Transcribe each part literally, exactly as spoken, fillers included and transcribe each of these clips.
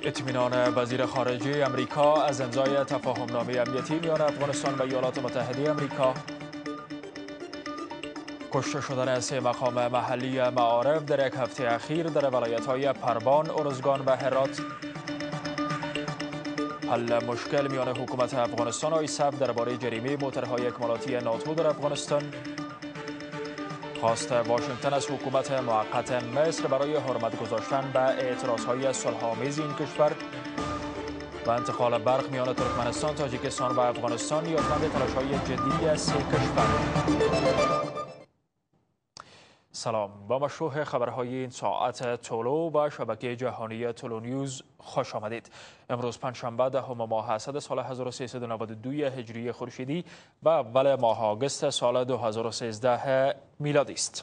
اطمینان وزیر خارجه امریکا از امضای تفاهمنامه امنیتی میان افغانستان و ایالات متحده امریکا. کشته شدن سه مقام محلی معارف در یک هفته اخیر در ولایت‌های پروان، ارزگان و هرات. حل مشکل میان حکومت افغانستان و ایساب درباره جریمه موترهای اکمالاتی ناتو در افغانستان. خواست واشنگتن از حکومت موقت مصر برای حرمت گذاشتن به اعتراضهای صلح‌آمیز این کشور. و انتقال برق میان ترکمنستان، تاجیکستان و افغانستان نیازمند تلاش‌های جدی از سه کشور. سلام، با مشروع خبرهای این ساعت تولو و شبکه جهانی تولونیوز خوش آمدید. امروز پنجشنبه دهم ماه اسد سال هزار و سیصد و نود و دو هجری خورشیدی و اول ماه آگوست سال دو هزار و سیزده میلادی است.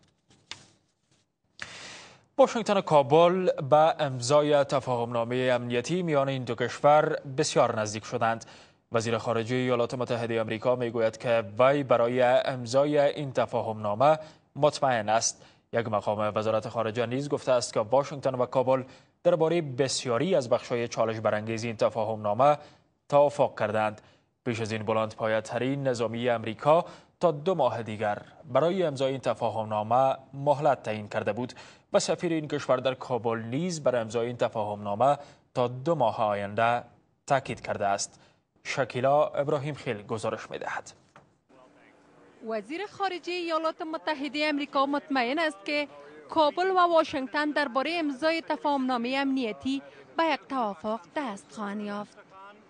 واشنگتن و کابل به امضای تفاهمنامه امنیتی میان این دو کشور بسیار نزدیک شدند. وزیر خارجه ایالات متحده آمریکا میگوید که وی برای امضای این تفاهمنامه مطمئن است. یک مقام وزارت خارجه نیز گفته است که واشنگتن و کابل درباره بسیاری از بخش‌های چالش برانگیز این تفاهمنامه توافق کردند. پیش از این بلندپایه‌ترین نظامی آمریکا تا دو ماه دیگر برای امضای این تفاهمنامه مهلت تعیین کرده بود و سفیر این کشور در کابل نیز بر امضای این تفاهمنامه تا دو ماه آینده تاکید کرده است. شکیلا ابراهیم خیل گزارش می‌دهد. وزیر خارجه ایالات متحده آمریکا مطمئن است که کابل و واشنگتن درباره امضای تفاهمنامه امنیتی به یک توافق دست خواهند یافت.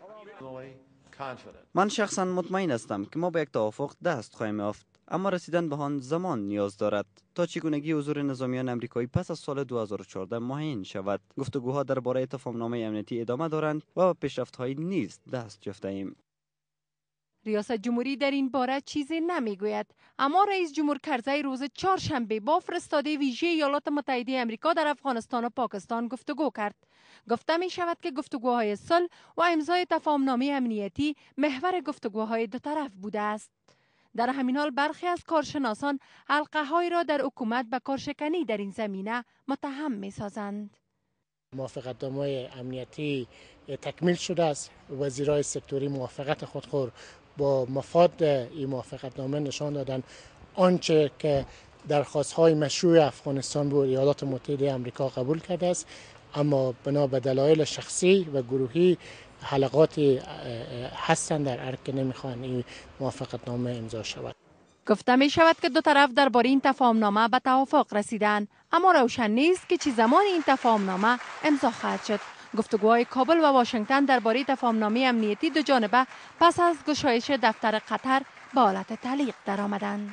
من شخصا مطمئن هستم که ما به یک توافق دست خواهیم یافت، اما رسیدن به آن زمان نیاز دارد تا چگونگی حضور نظامیان آمریکایی پس از سال دو هزار و چهارده معین شود. گفتگوها درباره تفاهمنامه امنیتی ادامه دارند و به پیشرفت‌هایی نیز دست یافته ایم. ریاست جمهوری در این باره چیزی نمیگوید، اما رئیس جمهور کرزی روز چهارشنبه با فرستاده ویژه ایالات متحده آمریکا در افغانستان و پاکستان گفتگو کرد. گفته می شود که گفتگوهای صلح و امضای تفاهمنامه امنیتی محور گفتگوهای دو طرف بوده است. در همین حال برخی از کارشناسان حلقه های را در حکومت به کارشکنی در این زمینه متهم می سازند. موافقتنامه امنیتی تکمیل شده است. وزیرای سکتوری موافقت خودخور با مفاد این موافقتنامه نشان دادن. آنچه که درخواست‌های مشروع افغانستان بود ایالات متحده آمریکا قبول کرده است، اما بنا به دلایل شخصی و گروهی حلقاتی هستند در ارگ که نمیخوان این موافقتنامه امضا شود. گفته می شود که دو طرف درباره این تفاهمنامه به توافق رسیدند، اما روشن نیست که چه زمان این تفاهمنامه امضا خواهد شد. گفتگوهای کابل و واشنگتن درباره تفاهمنامه امنیتی دو جانبه پس از گشایش دفتر قطر به حالت تعلیق درآمدند.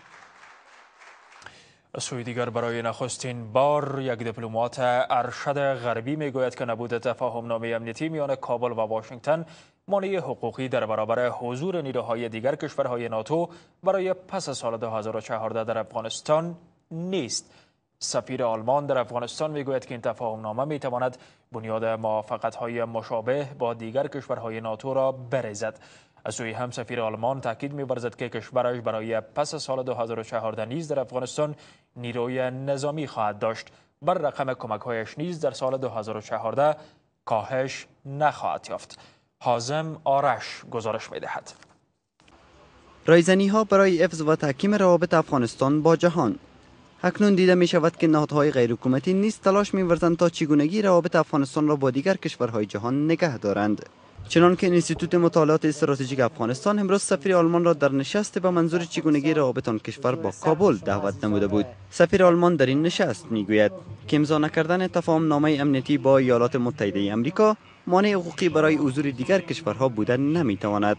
سوی دیگر برای نخستین بار یک دیپلمات ارشد غربی میگوید که نبود تفاهمنامه امنیتی میان کابل و واشنگتن مانع حقوقی در برابر حضور نیروهای دیگر کشورهای ناتو برای پس از سال دو هزار و چهارده در افغانستان نیست. سفیر آلمان در افغانستان میگوید که این تفاهمنامه میتواند بنیاد موافقت‌های مشابه با دیگر کشورهای ناتو را بریزد. از سوی هم سفیر آلمان تاکید می‌ورزد که کشورش برای پس از سال دو هزار و چهارده نیز در افغانستان نیروی نظامی خواهد داشت. بر رقم کمک‌هایش نیز در سال دو هزار و چهارده کاهش نخواهد یافت. حازم آرش گزارش می‌دهد. رایزنی‌ها برای حفظ و تحکیم روابط افغانستان با جهان. اکنون دیده می شود که نهادهای غیرحکومتی نیز تلاش می‌ورزند تا چگونگی روابط افغانستان را با دیگر کشورهای جهان نگه دارند. چنانکه انستیتوت مطالعات استراتژیک افغانستان امروز سفیر آلمان را در نشست به منظور چگونگی روابط آن کشور با کابل دعوت نموده بود. سفیر آلمان در این نشست میگوید که امضا نکردن تفاهمنامه امنیتی با ایالات متحده آمریکا مانع حقوقی برای حضور دیگر کشورها بودن نمیتواند.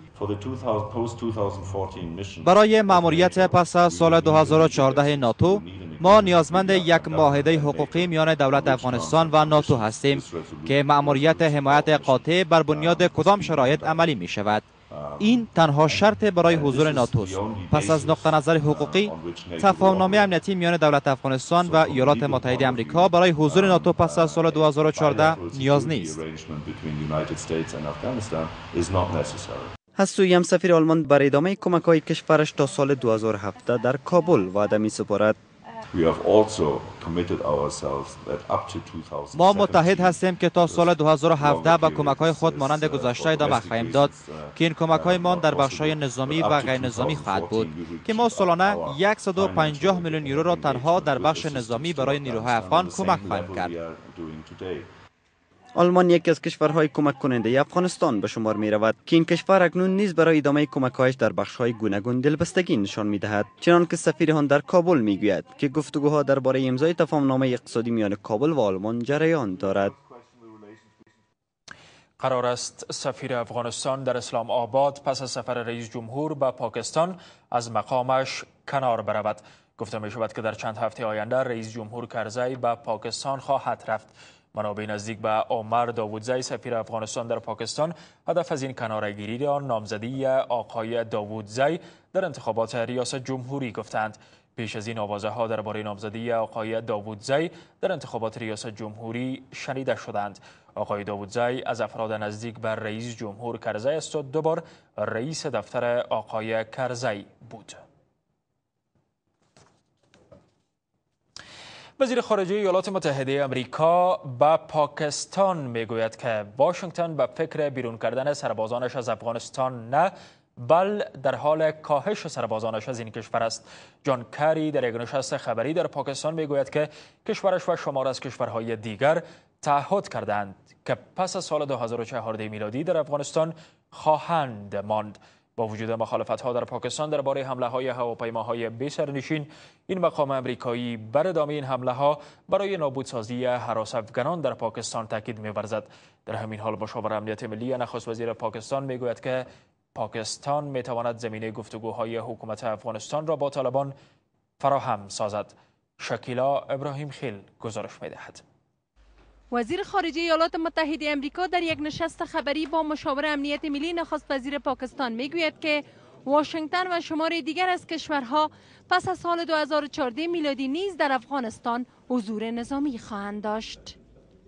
برای مأموریت پس از سال دو هزار و چهارده ناتو ما نیازمند یک معاهده حقوقی میان دولت افغانستان و ناتو هستیم که مأموریت حمایت قاطع بر بنیاد کدام شرایط عملی می شود. این تنها شرط برای حضور ناتو است. پس از نقطه نظر حقوقی تفاهمنامه امنیتی میان دولت افغانستان و ایالات متحده آمریکا برای حضور ناتو پس از سال دو هزار و چهارده نیاز نیست. از سوی هم سفیر آلمان بر ادامه کمک‌های کشورش تا سال دو هزار و هفده در کابل وعده می‌سپارد. ما متحد هستیم که تا سال دو هزار و هفده به کمک‌های خود مانند گذشته ادامه خواهیم داد که این کمک‌هایمان در بخش‌های نظامی و غیر نظامی خواهد بود که ما سالانه صد و پنجاه میلیون یورو را تنها در بخش نظامی برای نیروهای افغان کمک خواهیم کرد. آلمان یکی از کشورهای کمک کننده افغانستان به شمار می رود که این کشور اکنون نیز برای ادامه کمک‌هایش در بخش‌های گوناگون دلبستگی نشان می‌دهد. چنانکه سفیر آن در کابل می‌گوید که گفتگوها درباره امضای تفاهم‌نامه اقتصادی میان کابل و آلمان جریان دارد. قرار است سفیر افغانستان در اسلام آباد پس از سفر رئیس جمهور به پاکستان از مقامش کنار برود. گفته می شود که در چند هفته آینده رئیس جمهور کرزی به پاکستان خواهد رفت. منابع نزدیک به عمر داوودزی سفیر افغانستان در پاکستان هدف از این کناره‌گیری را نامزدی آقای داوودزی در انتخابات ریاست جمهوری گفتند. پیش از این آوازه ها درباره نامزدی آقای داوودزی در انتخابات ریاست جمهوری شنیده شدند. آقای داوودزی از افراد نزدیک به رئیس جمهور کرزی است و دوبار رئیس دفتر آقای کرزی بود. وزیر خارجه ایالات متحده آمریکا به پاکستان میگوید که واشنگتن به فکر بیرون کردن سربازانش از افغانستان نه، بل در حال کاهش سربازانش از این کشور است. جان کری در یک نشست خبری در پاکستان میگوید که کشورش و شمار از کشورهای دیگر تعهد کردند که پس از سال دو هزار و چهارده میلادی در افغانستان خواهند ماند. با وجود مخالفت‌ها در پاکستان درباره حمله‌های هواپیماهای بی سرنشین، این مقام امریکایی بر ادامه این حمله‌ها برای نابودسازی هراس افغانان در پاکستان تاکید می‌ورزد. در همین حال مشاور امنیت ملی نخست وزیر پاکستان میگوید که پاکستان میتواند زمینه گفتگوهای حکومت افغانستان را با طالبان فراهم سازد. شکیلا ابراهیم خیل گزارش می‌دهد. وزیر خارجه ایالات متحده آمریکا در یک نشست خبری با مشاور امنیت ملی نخست وزیر پاکستان میگوید که واشنگتن و شمار دیگر از کشورها پس از سال دو هزار و چهارده میلادی نیز در افغانستان حضور نظامی خواهند داشت.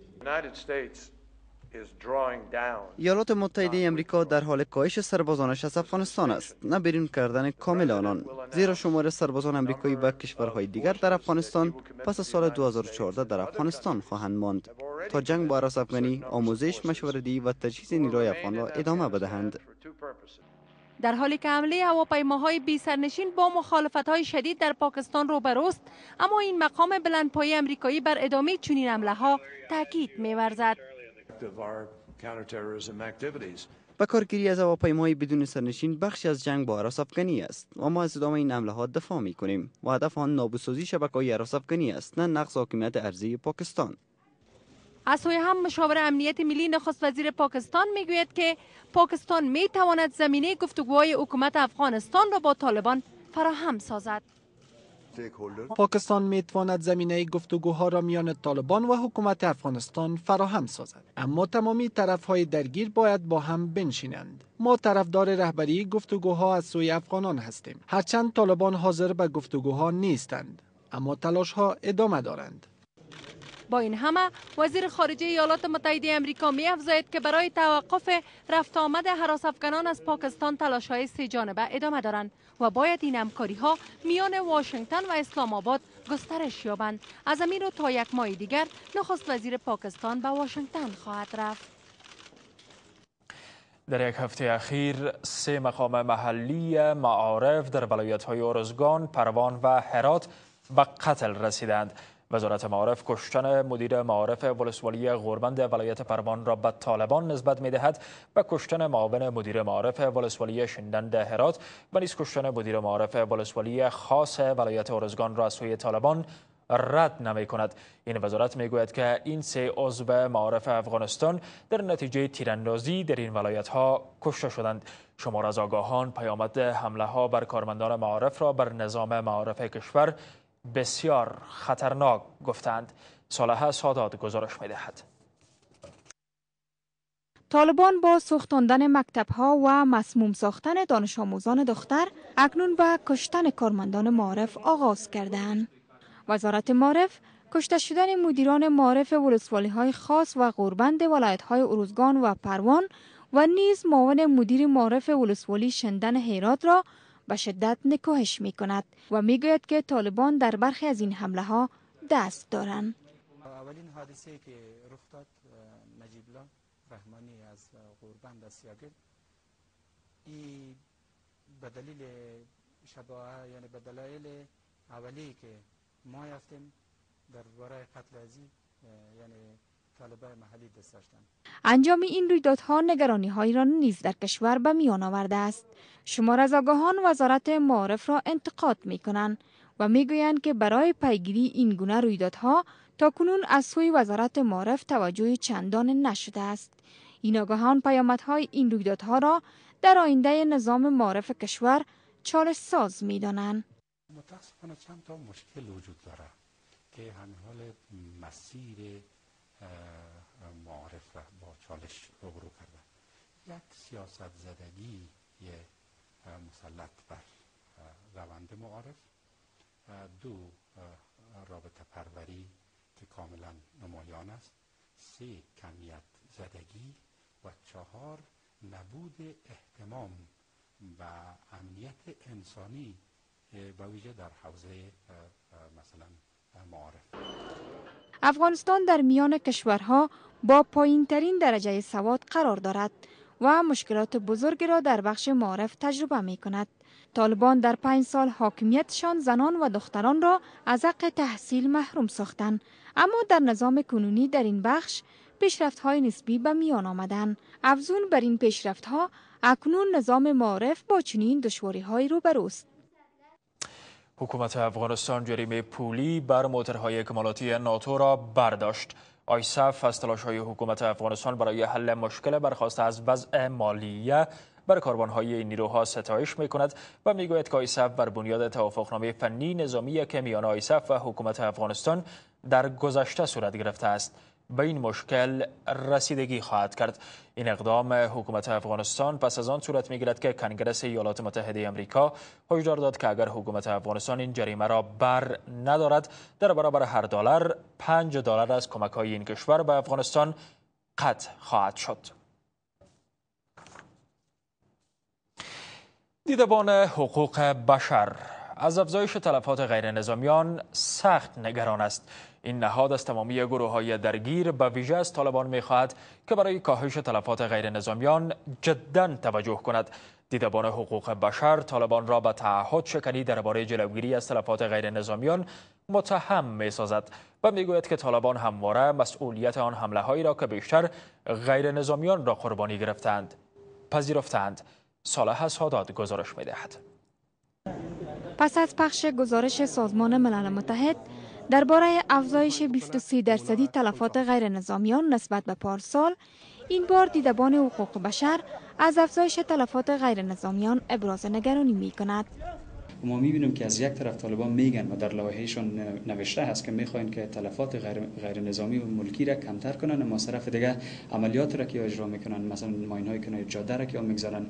ایالات متحده آمریکا در حال کاهش سربازانش از افغانستان است، نه بیرون کردن کامل آنان، زیرا شمار سربازان آمریکایی و کشورهای دیگر در افغانستان پس از سال دو هزار و چهارده در افغانستان خواهند ماند تا جنگ با هراس افغانی، آموزش، مشورتی و تجهیز نیروی افغان را ادامه بدهند. در حالی که حمله هواپیماهای بی سرنشین با مخالفت‌های شدید در پاکستان روبروست، اما این مقام بلندپایه آمریکایی بر ادامه چنین حمله‌ها تاکید می‌ورزد. به کارگیری از هواپیماهای بدون سرنشین بخشی از جنگ با هراس افغانی است و ما از ادامه این حمله ها دفاع می کنیم و هدف آن نابودسازی شبکه‌های هراس افغانی است، نه نقض حاکمیت ارضی پاکستان. از سوی هم مشاور امنیت ملی نخست وزیر پاکستان میگوید که پاکستان می تواند زمینه گفتگوهای حکومت افغانستان را با طالبان فراهم سازد. پاکستان می تواند زمینه گفتگوها را میان طالبان و حکومت افغانستان فراهم سازد، اما تمامی طرفهای درگیر باید با هم بنشینند. ما طرفدار رهبری گفتگوها از سوی افغانان هستیم، هرچند طالبان حاضر به گفتگوها نیستند، اما تلاشها ادامه دارند. با این همه وزیر خارجه ایالات متحده آمریکا می افزاید که برای توقف رفت آمد هراس افغانان از پاکستان تلاش‌های سه جانبه ادامه دارند و باید این همکاری‌ها میان واشنگتن و اسلام آباد گسترش یابند. از امیر تا یک ماه دیگر نخست وزیر پاکستان به واشنگتن خواهد رفت. در یک هفته اخیر سه مقام محلی معارف در ولایت‌های ارزگان، پروان و هرات به قتل رسیدند. وزارت معارف کشتن مدیر معارف ولسوالی غوربند ولایت پروان را به طالبان نسبت می‌دهد و کشتن معاون مدیر معارف ولسوالی شندند هرات و نیز کشتن مدیر معارف ولسوالی خاص ولایت ارزگان را از سوی طالبان رد نمی‌کند. این وزارت می‌گوید که این سه عضو معارف افغانستان در نتیجه تیراندازی در این ولایت‌ها کشته شدند. شمار از آگاهان پیامد حمله‌ها بر کارمندان معارف را بر نظام معارف کشور بسیار خطرناک گفتند. صالحه سادات گزارش می‌دهد. طالبان با سوختاندن مکتب‌ها و مسموم ساختن دانش آموزان دختر اکنون به کشتن کارمندان معارف آغاز کردند. وزارت معارف کشته شدن مدیران معارف ولسوالی‌های خاص و غوربند ولایت‌های ارزگان و پروان و نیز معاون مدیر معارف ولسوالی شندن هرات را به شدت نکوهش می کند و می گوید که طالبان در برخی از این حمله ها دست دارند. اولین حادثه که رخ داد نجیب الله رحمانی از غوربند از سیاگل، این به دلیل شباهه، یعنی به دلایل اولی که ما یافتیم درباره قتل ازی، یعنی طالبان محلی دست داشتن. انجام این رویدادها نگرانی‌هایی را نیز در کشور به میان آورده است. شمار از آگاهان وزارت معارف را انتقاد می‌کنند و می‌گویند که برای پیگیری این گونه رویدادها تاکنون از سوی وزارت معارف توجه چندان نشده است. این آگاهان پیامدهای این رویدادها را در آینده نظام معارف کشور چالش ساز می‌دانند. متاسفانه چند تا مشکل وجود داره که همین حال مسیر معارف را با چالش روبرو کرده. یک سیاست زدگی مسلط بر روند معارف، دو رابطه پروری که کاملا نمایان است، سه کمیت زدگی و چهار نبود اهتمام و امنیت انسانی با ویژه در حوزه مثلا معارف. افغانستان در میان کشورها با پایین ترین درجه سواد قرار دارد و مشکلات بزرگی را در بخش معارف تجربه می کند. طالبان در پنج سال حاکمیتشان زنان و دختران را از حق تحصیل محروم ساختند، اما در نظام کنونی در این بخش پیشرفت‌های نسبی به میان آمدند. افزون بر این پیشرفت‌ها، اکنون نظام معارف با چنین دشواری‌هایی روبروست. حکومت افغانستان جریمه پولی بر موترهای اکمالاتی ناتو را برداشت. آیسف از تلاش‌های حکومت افغانستان برای حل مشکل برخواسته از وضع مالیه بر کاروان‌های این نیروها ستایش می‌کند و می‌گوید که آیسف بر بنیاد توافقنامه فنی نظامی که میان آیسف و حکومت افغانستان در گذشته صورت گرفته است به این مشکل رسیدگی خواهد کرد. این اقدام حکومت افغانستان پس از آن صورت می‌گیرد که کنگره ایالات متحده آمریکا هشدار داد که اگر حکومت افغانستان این جریمه را بر ندارد، در برابر هر دلار پنج دلار از کمک‌های این کشور به افغانستان قطع خواهد شد. دیدبان حقوق بشر از افزایش تلفات غیر نظامیان سخت نگران است. این نهاد از تمامی گروه‌های درگیر به ویژه از طالبان می‌خواهد که برای کاهش تلفات غیر نظامیان جداً توجه کند. دیدبان حقوق بشر طالبان را به تعهد شکنی درباره جلوگیری از تلفات غیر نظامیان متهم می‌سازد و می‌گوید که طالبان همواره مسئولیت آن حمله‌هایی را که بیشتر غیر نظامیان را قربانی گرفتند پذیرفتند. صالح سادات گزارش می‌دهد. پس از پخش گزارش سازمان ملل متحد درباره افزایش بیست و سه درصدی تلفات غیر نظامیان نسبت به پارسال، این بار دیدبان حقوق بشر از افزایش تلفات غیر نظامیان ابراز نگرانی می کند. ما می‌بینیم که از یک طرف طالبان میگن و در لایحه‌شون نوشته هست که می‌خواین که تلفات غیر غیر نظامی و ملکی را کمتر کنن، اما از طرف دیگه عملیات را که اجرا میکنن، مثلا ماین‌های کنار جاده را که میگذارن،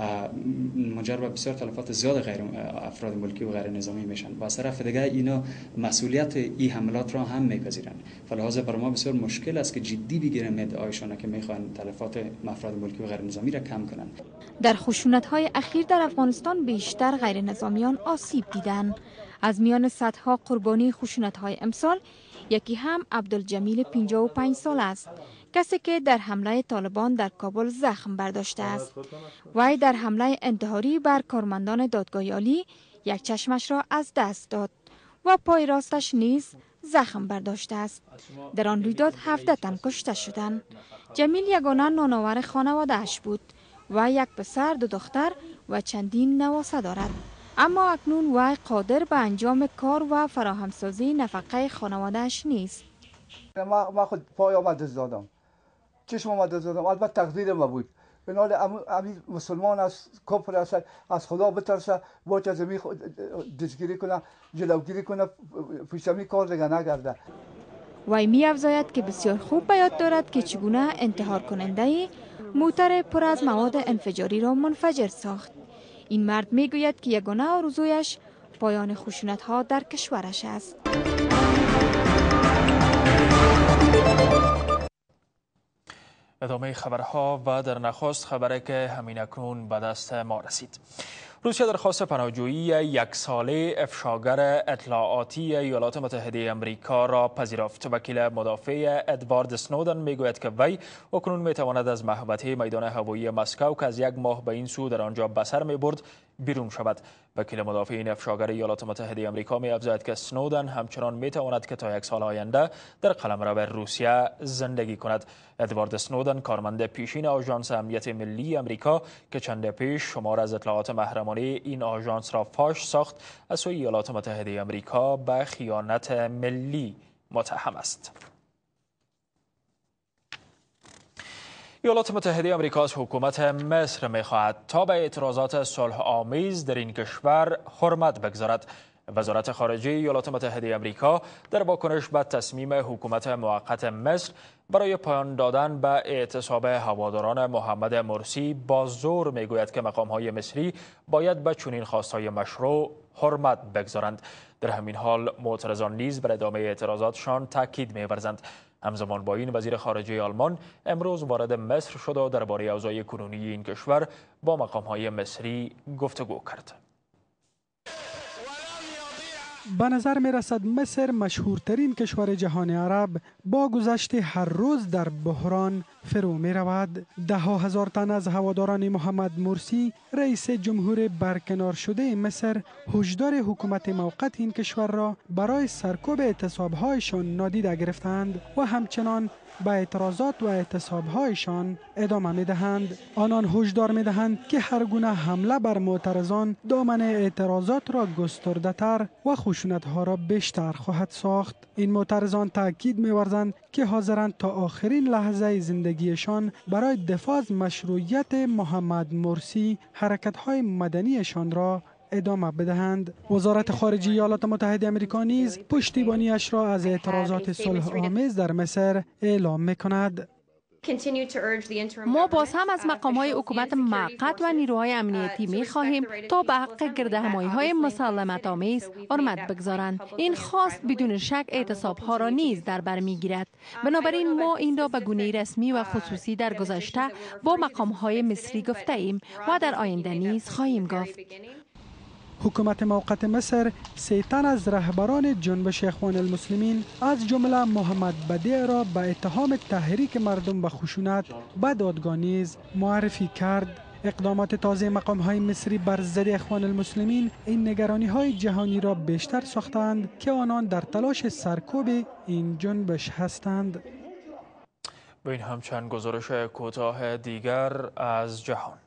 منجر به بسیار تلفات زیاد غیر افراد ملکی و غیر نظامی میشن و از طرف دیگه اینا مسئولیت این حملات را هم میپذیرن. فلحاظ بر ما بسیار مشکل است که جدی بگیریم ادعایشان که میخوان تلفات افراد ملکی و غیر نظامی را کم کنن. در خشونت‌های اخیر در افغانستان بیشتر غیر نظامیان آسیب دیدند. از میان صدها قربانی خشونت‌های امسال، یکی هم عبدالجمیل پنجاه و پنج سال است، کسی که در حمله طالبان در کابل زخم برداشته است. وی در حمله انتحاری بر کارمندان دادگاه عالی یک چشمش را از دست داد و پای راستش نیز زخم برداشته است. در آن رویداد هفده تن کشته شدند. جمیل یگانه نانآور خانواده‌اش بود و یک پسر، دو دختر و چندین نواسه دارد. اما اکنون وی قادر به انجام کار و فراهمسازی نفقه خانواده‌اش نیست. ما ما خود پای آمد دادم، چشم آمد دادم، البته تقدیر ما بود. بنال امی مسلمان است، کفر است، از خدا بترسه، باید از امی دستگیری کنه، جلوگیری کنه، پیش امی کار دیگه نگرده. وی می افزاید که بسیار خوب به یاد دارد که چگونه انتحار کننده موتر پر از مواد انفجاری را منفجر ساخت. این مرد می گوید که یگانه آرزویش پایان خشونت ها در کشورش است. ادامه خبرها و در نخست خبری که همین اکنون به دست ما رسید. روسیه درخواست پناهجویی یک ساله افشاگر اطلاعاتی ایالات متحده آمریکا را پذیرفت. وکیل مدافع ادوارد اسنودن میگوید که وی اکنون میتواند از محوطه میدان هوایی مسکو که از یک ماه به این سو در آنجا به سر میبرد بیرون شود. وکیل مدافع این افشاگر ایالات متحده آمریکا می‌افزاید که اسنودن همچنان میتواند که تا یک سال آینده در قلمرو روسیه زندگی کند. ادوارد اسنودن کارمند پیشین آژانس امنیت ملی آمریکا که چند پیش شمار از اطلاعات محرمانه این آژانس را فاش ساخت از سوی ایالات متحده آمریکا به خیانت ملی متهم است. ایالات متحده آمریکا از حکومت مصر می‌خواهد تا به اعتراضات صلح آمیز در این کشور حرمت بگذارد. وزارت خارجه ایالات متحده آمریکا در واکنش به تصمیم حکومت موقت مصر برای پایان دادن به اعتصاب هواداران محمد مرسی با زور میگوید که مقام‌های مصری باید به چنین خواست‌های مشروع حرمت بگذارند. در همین حال معترضان نیز بر ادامه اعتراضاتشان تاکید می‌ورزند. همزمان با این وزیر خارجه آلمان امروز وارد مصر شد و درباره اوضاع کنونی این کشور با مقام‌های مصری گفتگو کرد. به نظر می رسد مصر مشهورترین کشور جهان عرب با گذشت هر روز در بحران فرو می رود. ده ها هزار تن از هواداران محمد مرسی رئیس جمهور برکنار شده مصر هشدار حکومت موقت این کشور را برای سرکوب اعتصاب‌هایشان نادیده گرفتند و همچنان به اعتراضات و اعتصاب‌هایشان ادامه می‌دهند. آنان هشدار می‌دهند که هر گونه حمله بر معترضان دامن اعتراضات را گسترده‌تر و خشونت‌ها را بیشتر خواهد ساخت. این معترضان تاکید می‌ورزند که حاضرند تا آخرین لحظه زندگیشان برای دفاع از مشروعیت محمد مرسی حرکت‌های مدنیشان را ادامه بدهند. وزارت خارجه ایالات متحده آمریکا نیز پشتیبانیش را از اعتراضات صلح آمیز در مصر اعلام می‌کند. ما باز هم از مقام‌های حکومت موقت و نیروهای امنیتی می‌خواهیم تا به حق گردهمایی‌های مسالمت آمیز حرمت بگذارند. این خواست بدون شک اعتصاب‌ها را نیز در بر می‌گیرد. بنابراین ما این را به گونه رسمی و خصوصی در گذشته با مقام‌های مصری گفته ایم و در آینده نیز خواهیم گفت. حکومت موقت مصر سه تن از رهبران جنبش اخوان المسلمین از جمله محمد بدیع را به اتهام تحریک مردم به خشونت به دادگاه نیز معرفی کرد. اقدامات تازه مقام‌های مصری بر ضد اخوان المسلمین این نگرانی‌های جهانی را بیشتر ساختند که آنان در تلاش سرکوب این جنبش هستند. به این هم چند گزارش کوتاه دیگر از جهان.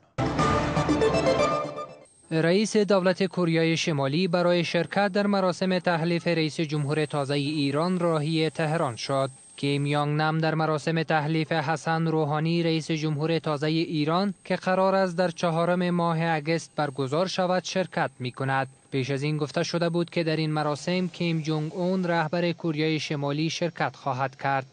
رئیس دولت کره شمالی برای شرکت در مراسم تحلیف رئیس جمهور تازه ایران راهی تهران شد. کیم یانگ نم در مراسم تحلیف حسن روحانی رئیس جمهور تازه ایران که قرار است در چهارم ماه اگست برگزار شود شرکت می کند. پیش از این گفته شده بود که در این مراسم کیم جونگ اون رهبر کره شمالی شرکت خواهد کرد.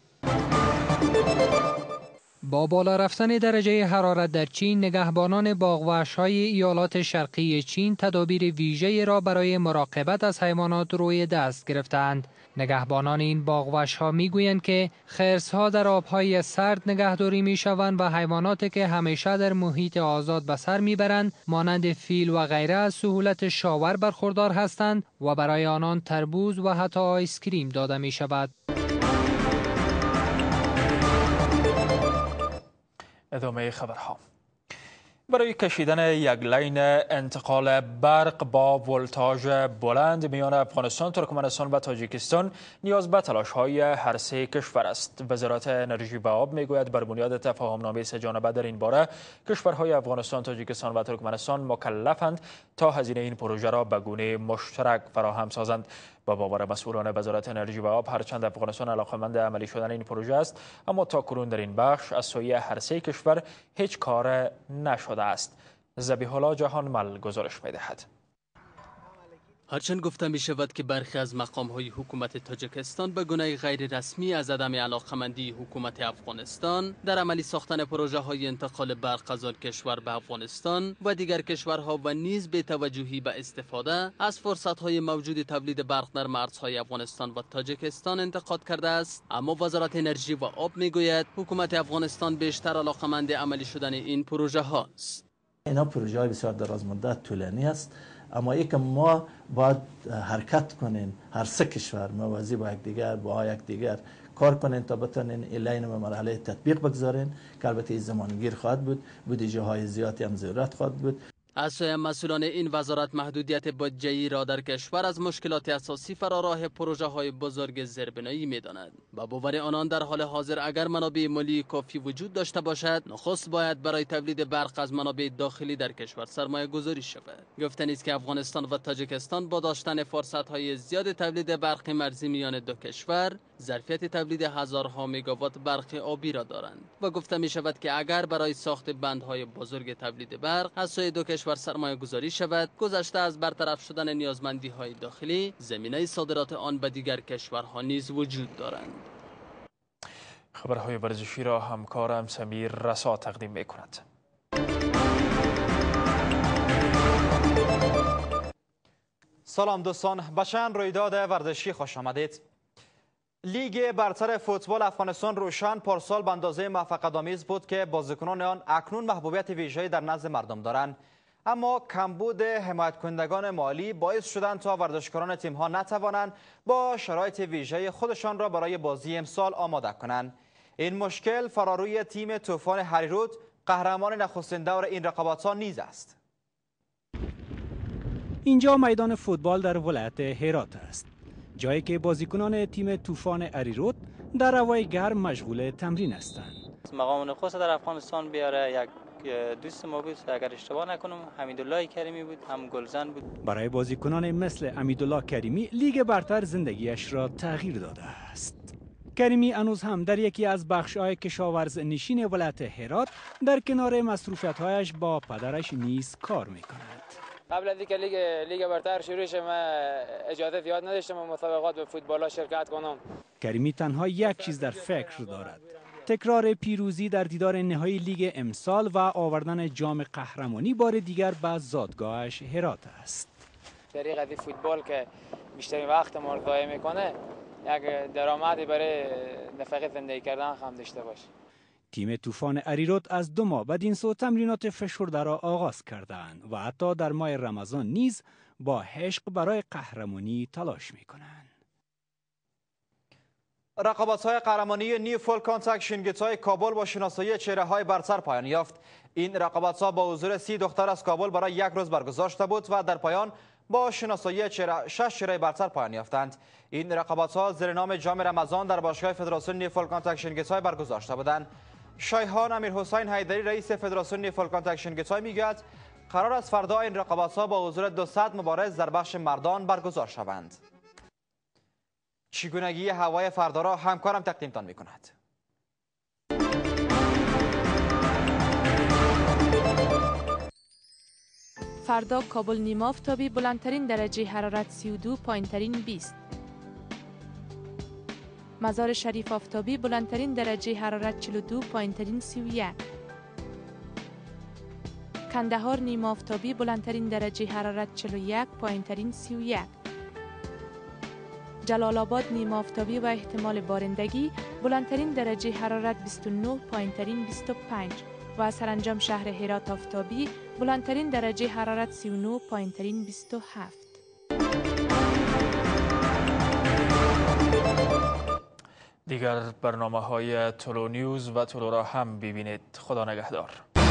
با بالا رفتن درجه حرارت در چین، نگهبانان باغوحش‌های ایالات شرقی چین تدابیر ویژه‌ای را برای مراقبت از حیوانات روی دست گرفتند. نگهبانان این باغوحش‌ها می‌گویند که خرس‌ها در آب‌های سرد نگهداری می‌شوند و حیواناتی که همیشه در محیط آزاد به سر می‌برند، مانند فیل و غیره از سهولت شاور برخوردار هستند و برای آنان تربوز و حتی آیسکریم داده می‌شود. ادامه خبرها. برای کشیدن یک لین انتقال برق با ولتاژ بلند میان افغانستان، ترکمنستان و تاجیکستان نیاز به تلاش‌های هر سه کشور است. وزارت انرژی و آب میگوید بر بنیاد تفاهم‌نامه سه جانبه در این باره کشورهای افغانستان، تاجیکستان و ترکمنستان مکلفند تا هزینه این پروژه را به گونه مشترک فراهم سازند. با باور مسئولان وزارت انرژی و آب، هرچند افغانستان علاقه‌مند عملی شدن این پروژه است، اما تاکنون در این بخش از سوی هر سه کشور هیچ کار نشده است. ذبیح الله جهانمل گزارش می‌دهد. هرچند گفته می شود که برخی از مقام‌های حکومت تاجیکستان به گونه غیر رسمی از عدم علاقه‌مندی حکومت افغانستان در عملی ساختن پروژه‌های انتقال برق از آن کشور به افغانستان و دیگر کشورها و نیز به توجهی به استفاده از فرصت‌های موجود تولید برق در مرزهای افغانستان و تاجیکستان انتقاد کرده است، اما وزارت انرژی و آب می‌گوید حکومت افغانستان بیشتر علاقه‌مند عملی شدن این پروژه هاست. اینا پروژه های بسیار دراز مدت طولانی است، اما یک ما باید حرکت کنین، هر سه کشور موازی با یک دیگر با یک دیگر کار کنین تا بتونین ایلین به مرحله تطبیق بگذارین که البته زمانگیر خواهد بود، بودجه های زیادی هم ضرورت خواهد بود. از سوی مسئولان این وزارت محدودیت بودجه‌ای را در کشور از مشکلات اساسی فراراه پروژه های بزرگ زیربنایی می‌دانند. با باور آنان در حال حاضر اگر منابع مالی کافی وجود داشته باشد، نخست باید برای تولید برق از منابع داخلی در کشور سرمایه گذاری شود. گفتنی است که افغانستان و تاجیکستان با داشتن فرصت‌های زیاد تولید برق مرزی میان دو کشور، ظرفیت تولید هزارها مگاوات برق آبی را دارند و گفته می شود که اگر برای ساخت بندهای بزرگ تولید برق از سوی دو کشور سرمایه گذاری شود، گذشته از برطرف شدن نیازمندی های داخلی، زمینه صادرات آن به دیگر کشورها نیز وجود دارند. خبرهای ورزشی را همکارم سمیر رسا تقدیم می کند. سلام دوستان، به چند رویداد ورزشی خوش آمدید. لیگ برتر فوتبال افغانستان روشن پارسال به اندازه موفقیت‌آمیز بود که بازیکنان آن اکنون محبوبیت ویژه‌ای در نزد مردم دارند، اما کمبود حمایت کنندگان مالی باعث شدند تا ورزشکاران تیم‌ها نتوانند با شرایط ویژه خودشان را برای بازی امسال آماده کنند. این مشکل فراروی تیم طوفان هریرود قهرمان نخستین دور این رقابت‌ها نیز است. اینجا میدان فوتبال در ولایت هرات است، جایی که بازیکنان تیم طوفان هریرود در هوای گرم مشغول تمرین هستند. مقام نخست در افغانستان بیاره یک دوست ما بود، اگر اشتباه نکنم حمیدالله کریمی بود، هم گلزن بود. برای بازیکنان مثل حمیدالله کریمی لیگ برتر زندگیش را تغییر داده است. کریمی هنوز هم در یکی از بخش‌های کشاورز نشین ولایت هرات در کنار مصروفیت‌هایش با پدرش نیز کار می‌کند. قبل از اینکه لیگ لیگ برتر شروع شه من اجازه زیاد نداشتم مسابقات به فوتبال شرکت کنم. کریمی تنها یک چیز در فکر دارد: تکرار پیروزی در دیدار نهایی لیگ امسال و آوردن جام قهرمانی بار دیگر به زادگاهش هرات است. طریق از فوتبال که بیشترین وقت ما رو ضایع میکنه، یک درآمدی برای نفقه زندگی کردن هم داشته باشه. تیم طوفان هریرود از دو ماه بعد این سو تمرینات فشرده را آغاز کردند و حتی در ماه رمضان نیز با عشق برای قهرمانی تلاش میکنند. رقابت‌های قهرمانی نیو فول کانتاکت شینگیتای کابل با شناسایی چهره‌های برتر پایان یافت. این رقابت‌ها با حضور سی دختر از کابل برای یک روز برگزار شده بود و در پایان با شناسایی چهره شش چهره برتر پایان یافتند. این رقابت‌ها زیر نام جام رمضان در باشگاه فدراسیون نیو فول کانتاکت شینگیتای برگزار شده بودند. شایخان امیرحسین حیدری رئیس فدراسیون نیو فول کانتاکت شینگیتای میگوید قرار است فردا این رقابت‌ها با حضور دویست مبارز در بخش مردان برگزار شوند. چگونگی هوای فردا را همکارم تقدیمتان می‌کند. فردا کابل نیمه آفتابی، بلندترین درجه حرارت سی و دو، پایینترین بیست. مزار شریف آفتابی، بلندترین درجه حرارت چهل و دو، پایینترین سی و یک. کندهار نیمه آفتابی، بلندترین درجه حرارت چهل و یک، پایینترین سی و یک. جلال آباد نیمه آفتابی و احتمال بارندگی، بلندترین درجه حرارت بیست و نه، پایینترین بیست و پنج. و سرانجام شهر هرات آفتابی، بلندترین درجه حرارت سی و نه، پایینترین بیست و هفت. دیگر برنامه های تولو نیوز و تولو را هم ببینید. خدا نگهدار.